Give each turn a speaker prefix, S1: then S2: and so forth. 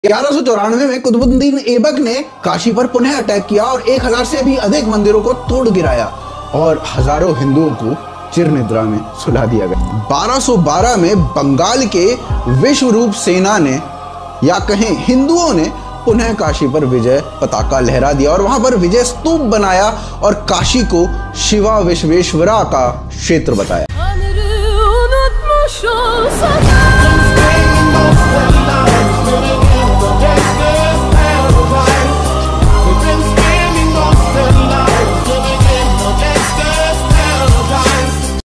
S1: 1194 में कुतुबुद्दीन ऐबक ने काशी पर पुनः अटैक किया और 1000 से भी अधिक मंदिरों को तोड़ गिराया और हजारों हिंदुओं को चिर निद्रा में सुला दिया गया। 1212 में बंगाल के विश्वरूप सेना ने या कहें हिंदुओं ने पुनः काशी पर विजय पताका लहरा दिया और वहां पर विजय स्तूप बनाया और काशी को शिवा विश्वेश्वरा का क्षेत्र बताया।